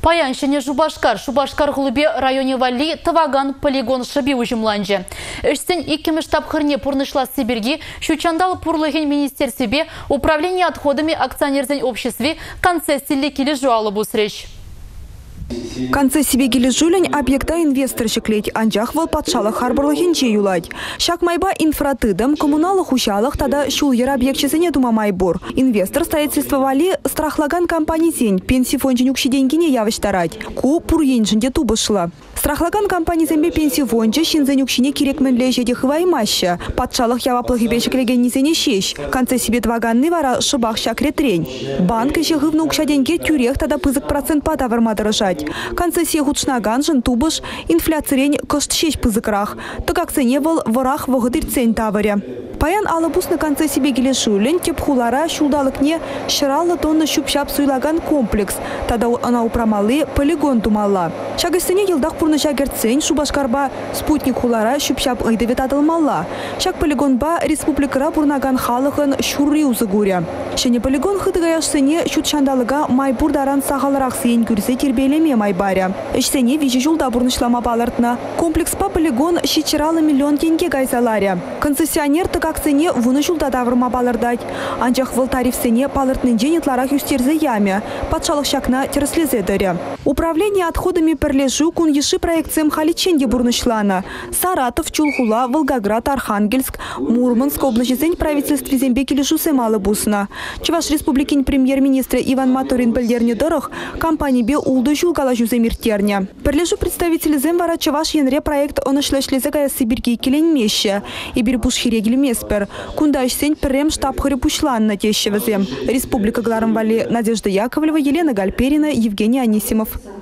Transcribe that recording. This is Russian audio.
Паяншыне Шубашкар ғылыбе районе вали Таваган полигон шаби ужимланжы. Эштен иккімі штаб-хырне пурнышла Сибирги, шучандал пурлыген министерстве управление отходами акционерзен обществе концессии келі жуалы бұсреш. Концессия кележулень объекта инвестор шеклеть анжах вал патшалық харбарлығынче юлать. Шак майба инфратыдам коммуналық ушалық тада шулер объектчесіне думамай бор. Инвестор строительство вали страхлаган компании пенсии фонжин юкшиденькине явыштарать. Ку пурьенжинде тубышла. Страхлаган компании зембе пенсии фонжи шинзен юкшине керекменле жеде хываймаща. Патшалық яваплығы бешеклеген низене шеш. Концессия ваганны вара шыбах шакретрень. Банк еще гывну укшаденьке тюрех тада пызык процент патаварма дорожать. Концессия худшнаган жын тубыш инфляцирень кошт шеш пызыкрах. Так как цене был ворах вогадыр цень таваре. Паян алабус на концессии бегелешулен тепхулара шулдалыкне шыралы тонны щупшап суйлаган комплекс. Тада она упрамалы полигон думала. Шагыстыне елдах пурны шагерцень Шубашкарба спутник хулара щупшап ыйдывет адылмалла. Шаг полигонба республикара пурнаган халыхын шурри узыгуря. Шене полигон хыдыгаяшсыне шутшандалыга майбурдаран сағалырақ сейін күрсе тербелеме майбаря. Эшсене вижи жулда бурнышлама балартна. Комплекспа полигон шичыралы миллион тенге гайзаларя. Концессионер как цене вуны жулда давырма балырдать. Анчах выл тарифсене палыртнын денетларах юстерзе яме. Патшалық шакна тереслезедыря. Управление отходами перлежу кун еши проекциям халиченде бурнышлана. Саратов, Чулхула, Волгоград, Архангельск, Мурманск облачезень правительстве зембеки лежу семалы бусна. Чуваш республикин премьер-министр Иван Маторин бельдерне дорог компании бе улду жулгала жуземиртерня. Перлежу представители земвара Чуваш янре проект онышлешлезегая Сибирги келен меще. И бирбуш хирегли меспер. Кунда сень прем штаб хрипушлан на тещевозем. Республика Гларамвали, Надежда Яковлева, Елена Гальперина, Евгений Анисимов.